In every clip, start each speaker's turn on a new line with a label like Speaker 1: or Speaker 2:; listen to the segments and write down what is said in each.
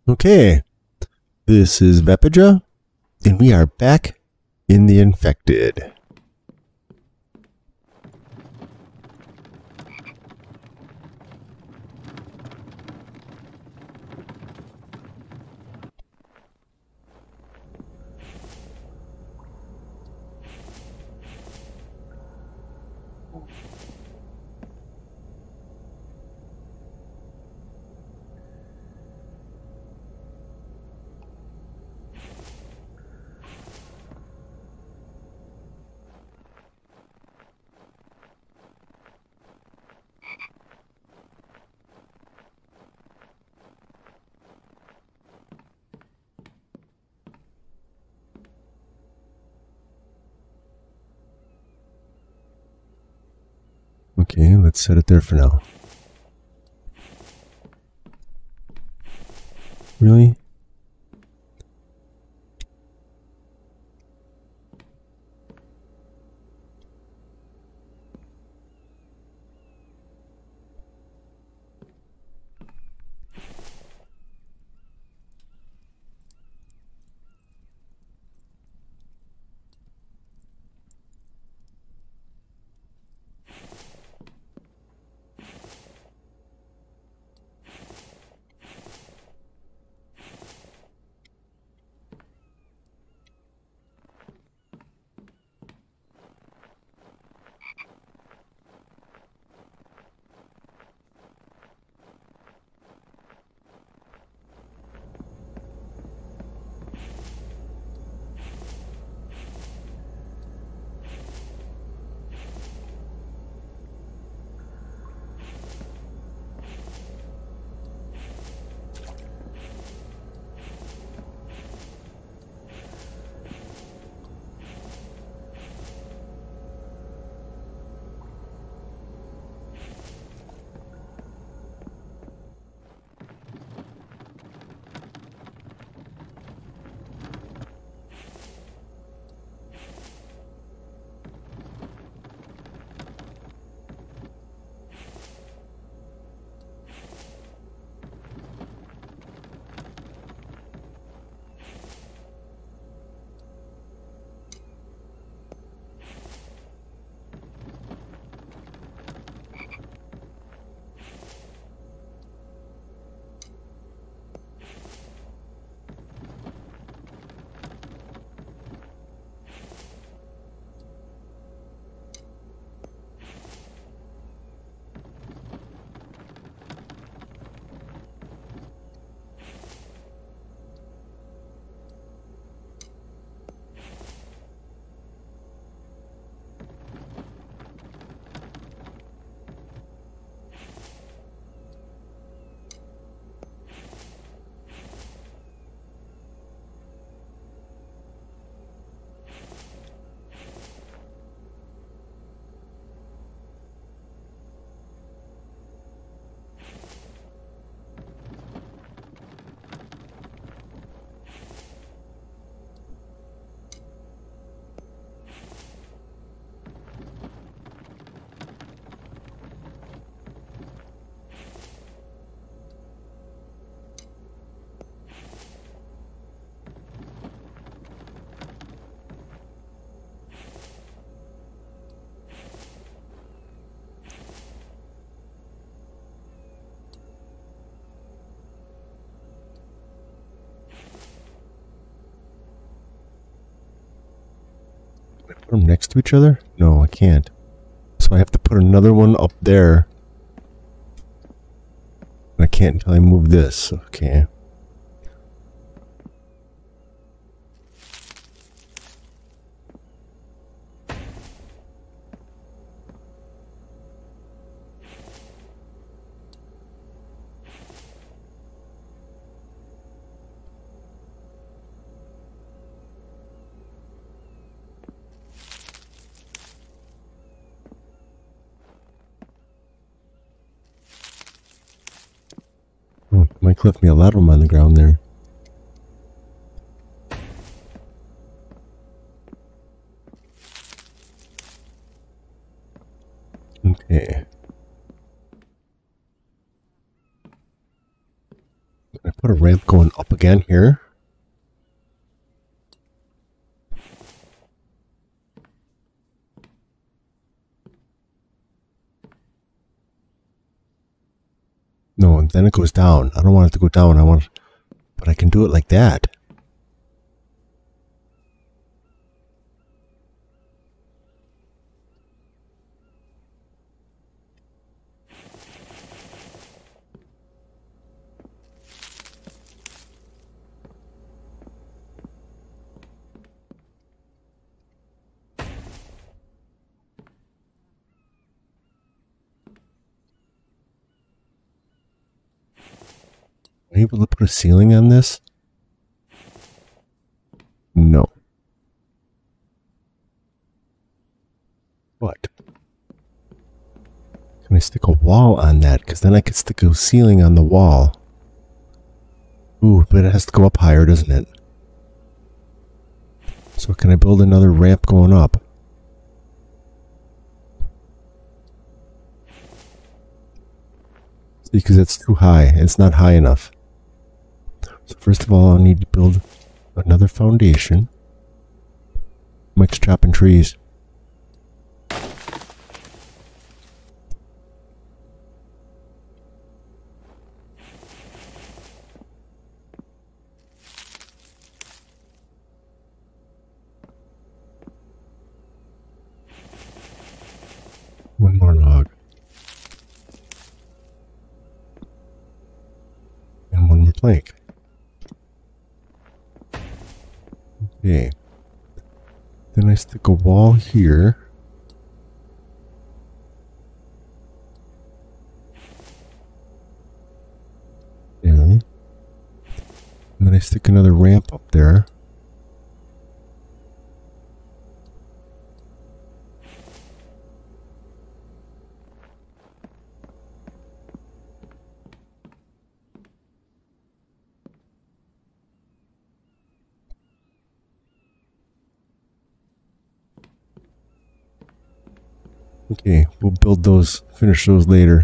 Speaker 1: Okay, this is Vepija, and we are back in the Infected. Okay, let's set it there for now. Really? Put them next to each other? No, I can't. So I have to put another one up there. I can't until I move this. Okay. Mike left me a lot of them on the ground there. Okay. I put a ramp going up again here. No, and then it goes down. I don't want it to go down. But I can do it like that. Am I able to put a ceiling on this? No. What? Can I stick a wall on that? Because then I could stick a ceiling on the wall. Ooh, but it has to go up higher, doesn't it? So can I build another ramp going up? See, because it's too high. It's not high enough. So first of all, I need to build another foundation. Mike's chopping trees. One more log. And one more plank. Okay. Then I stick a wall here. Yeah. And then I stick another ramp up there. Okay, we'll build those, finish those later.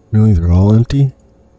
Speaker 1: Really, they're all empty?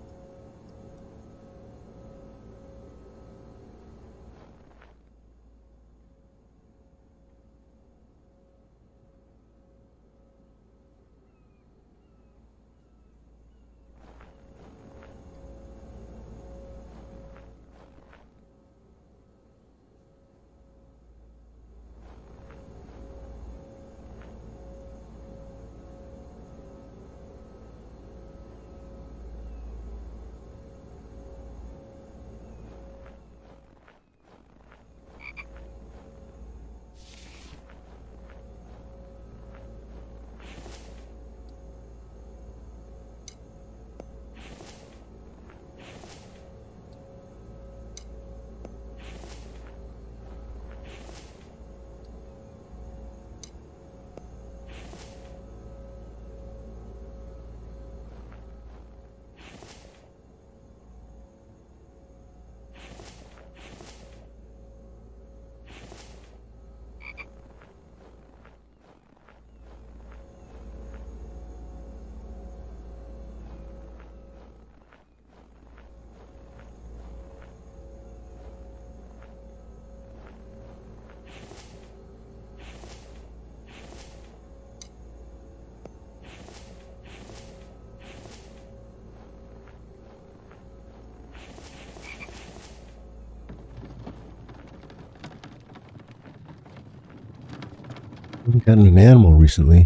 Speaker 1: I haven't gotten an animal recently.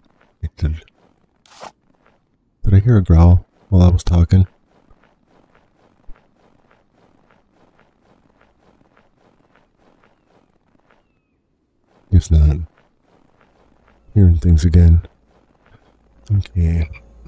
Speaker 1: Did I hear a growl while I was talking? Guess not. Hearing things again. Okay.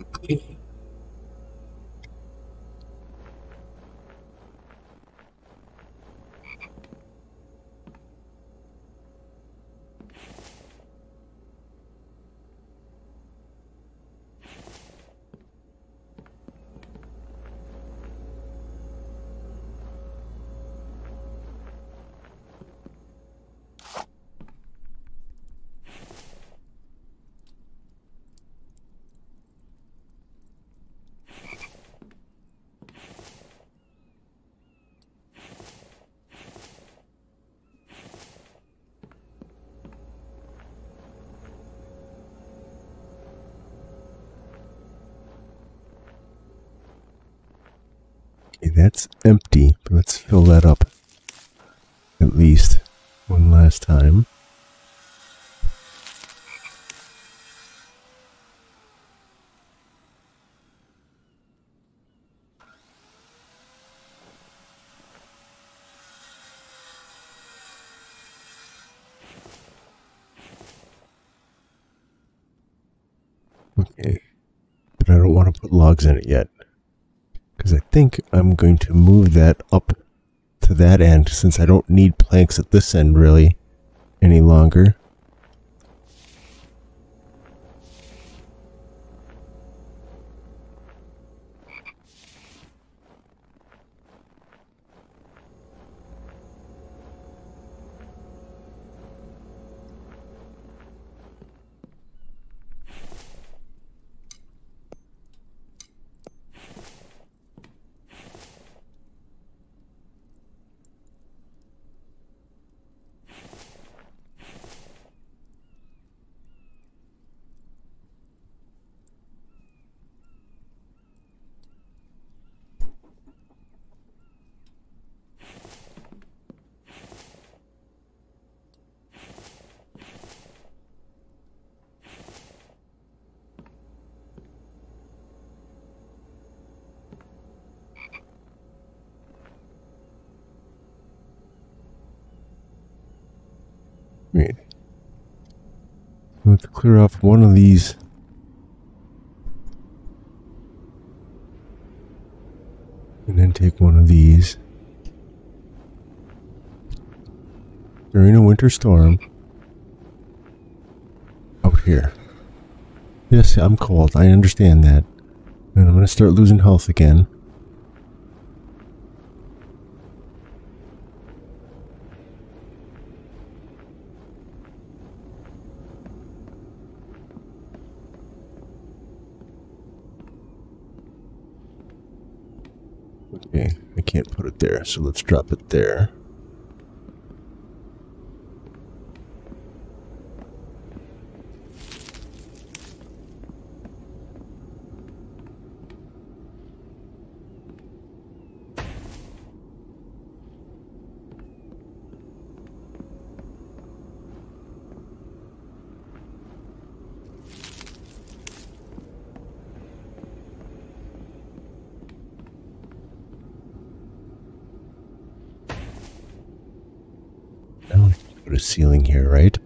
Speaker 1: Okay, that's empty. But let's fill that up. At least one last time. Okay. But I don't want to put logs in it yet. Because I think I'm going to move that up to that end since I don't need planks at this end really any longer. Wait. Let's clear off one of these. And then take one of these. During a winter storm. Out here. Yes, I'm cold. I understand that. And I'm going to start losing health again. Okay, I can't put it there, so let's drop it there. Now I can put a ceiling here, right?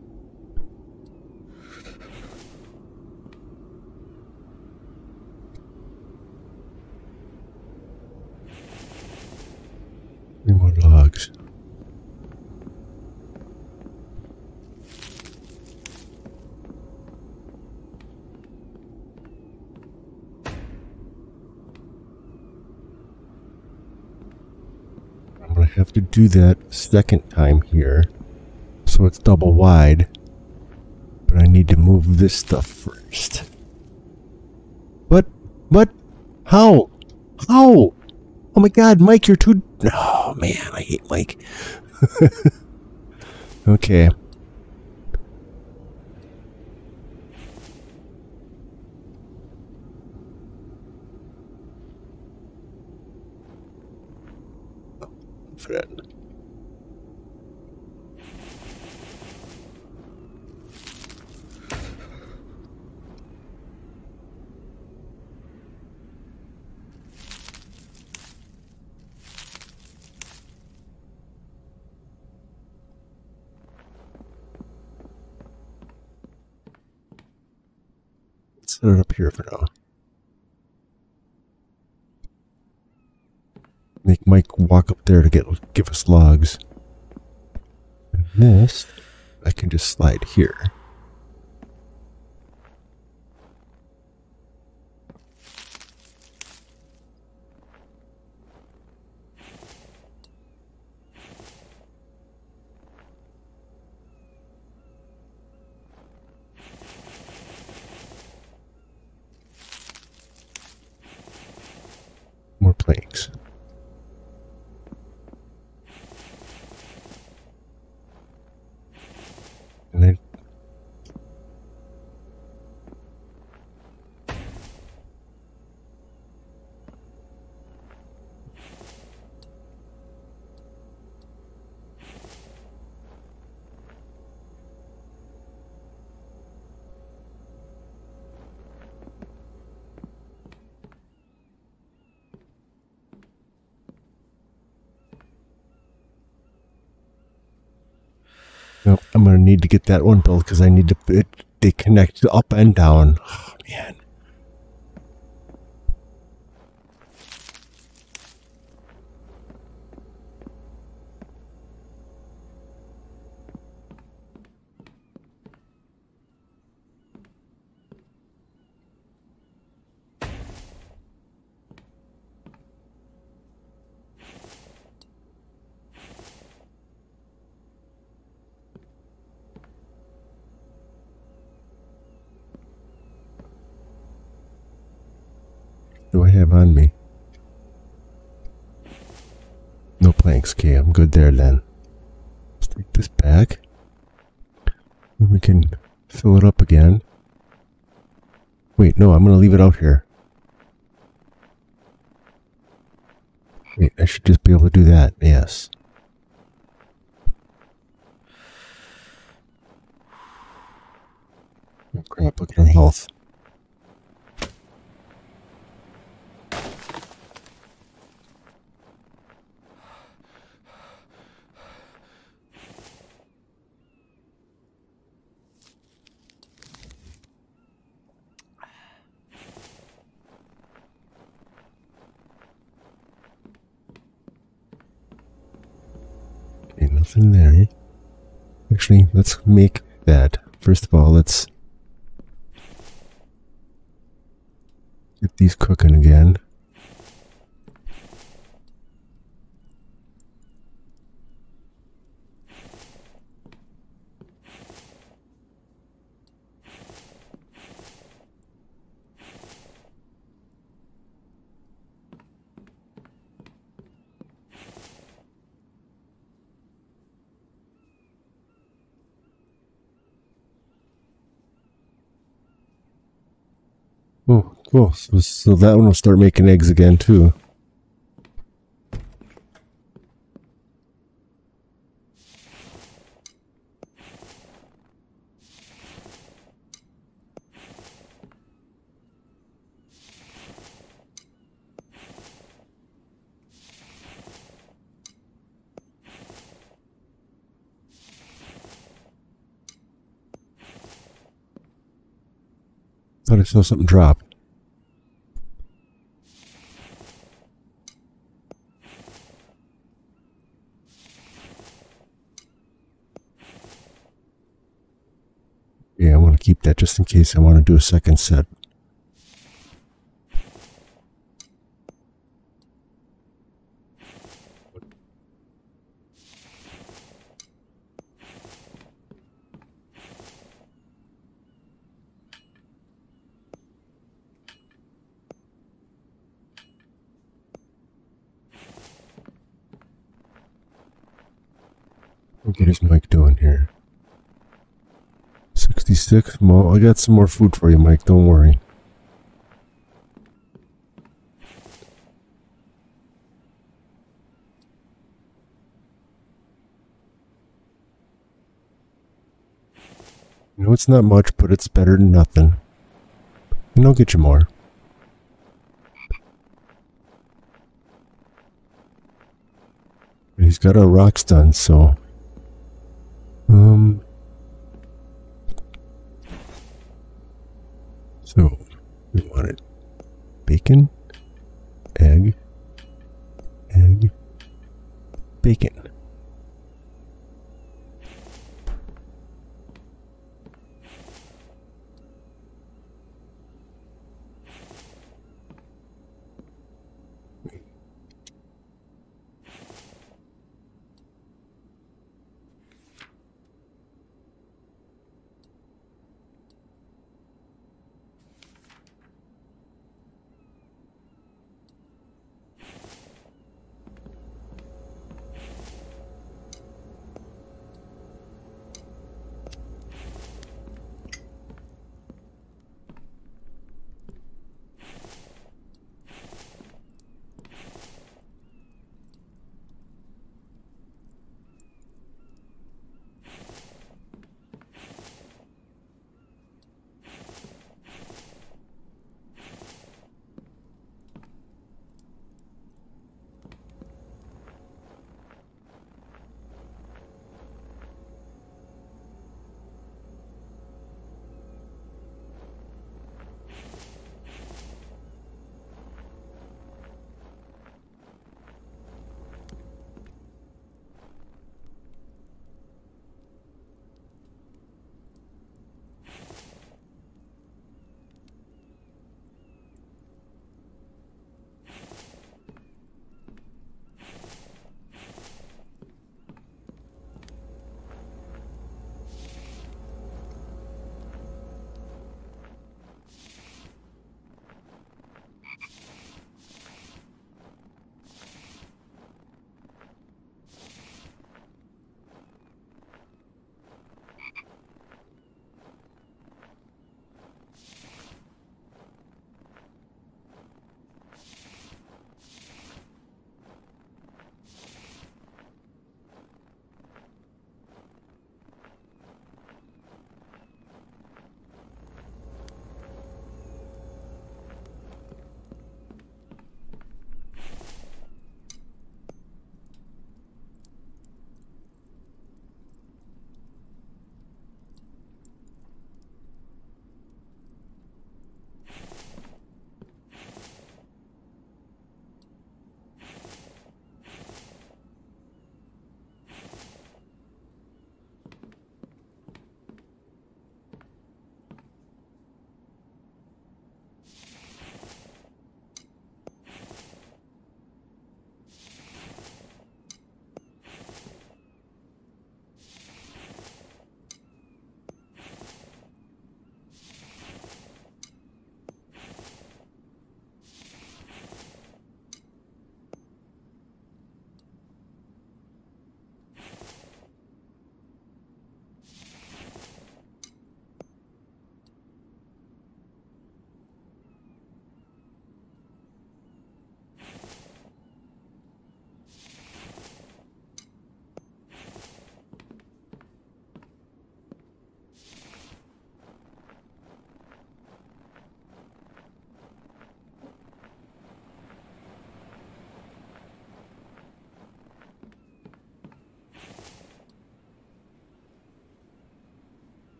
Speaker 1: Three more logs. I'm gonna have to do that second time here, so it's double wide. But I need to move this stuff first. What? What? How? How? Oh my god, Mike, you're too... Oh man, I hate Mike. Okay. Friend. Set it up here for now. Make Mike walk up there to give us logs. And this, I can just slide here. More planks. And then nope, I'm gonna need to get that one built because I need to they connect up and down. Oh, man. What do I have on me? No planks. Okay, I'm good there then. Let's take this back. And we can fill it up again. Wait, no, I'm going to leave it out here. Wait, I should just be able to do that. Yes. Oh, crap, look at our health. Okay, nothing there. Actually, let's make that. First of all, let's get these cooking again. Cool. So that one will start making eggs again, too. Thought I saw something drop. Yeah, I want to keep that just in case I want to do a second set. What is Mike doing here? 66? Well, I got some more food for you, Mike. Don't worry. You know, it's not much, but it's better than nothing. And I'll get you more. He's got our rocks done, so... So, we wanted bacon, egg, bacon.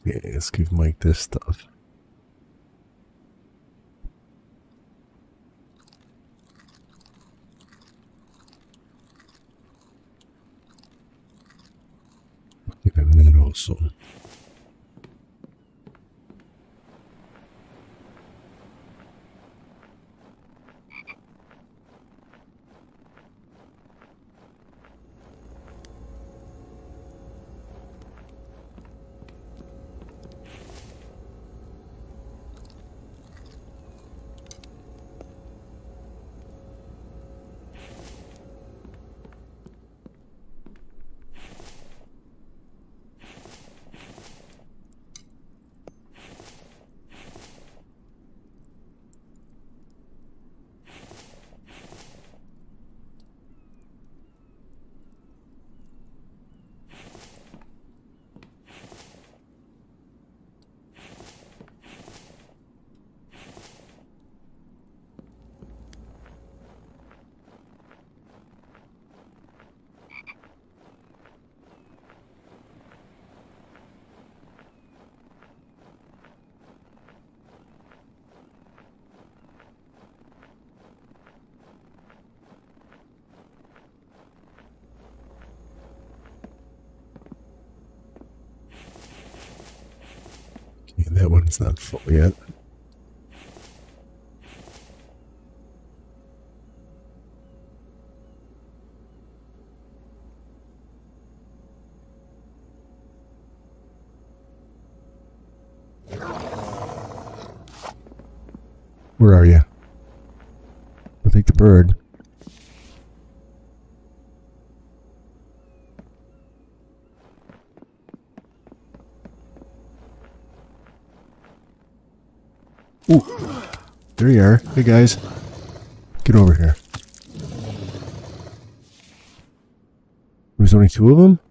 Speaker 1: Okay, let's give Mike this stuff. Give him that also. Okay, that one's not full yet. Where are you? I'll take the bird. Ooh, there you are. Hey guys, get over here. There's only two of them?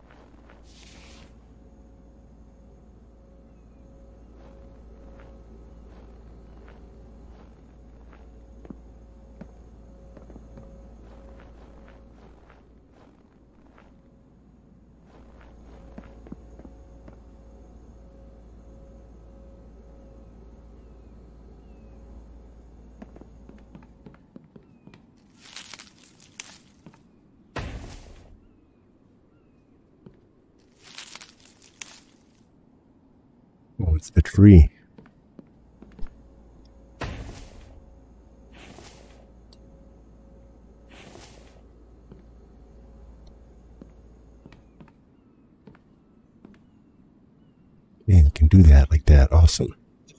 Speaker 1: Oh, it's the tree. Yeah, you can do that like that. Awesome.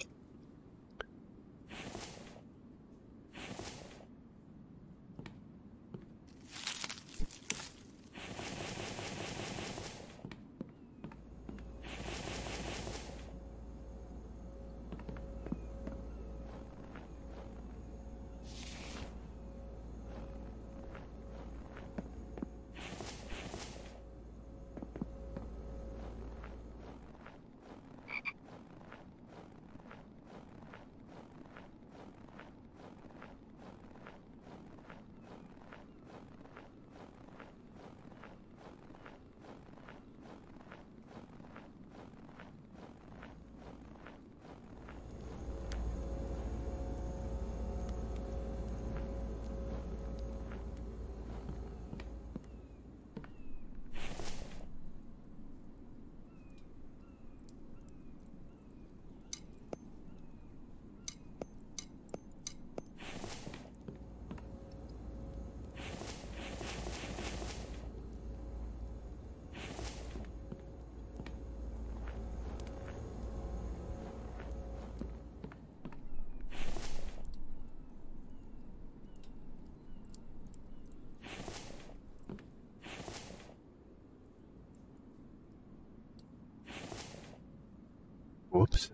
Speaker 1: Whoops.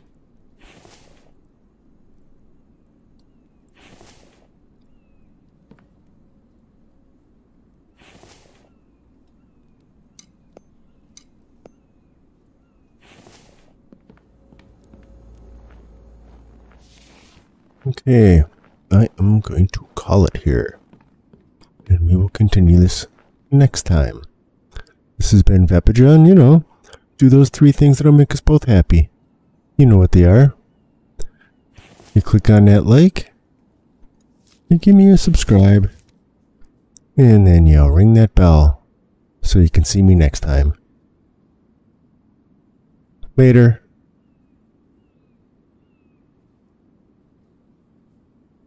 Speaker 1: Okay, I am going to call it here, and we will continue this next time. This has been Vapaja, and do those 3 things that'll make us both happy. You know what they are. You click on that like, you give me a subscribe, and then you'll ring that bell so you can see me next time. Later.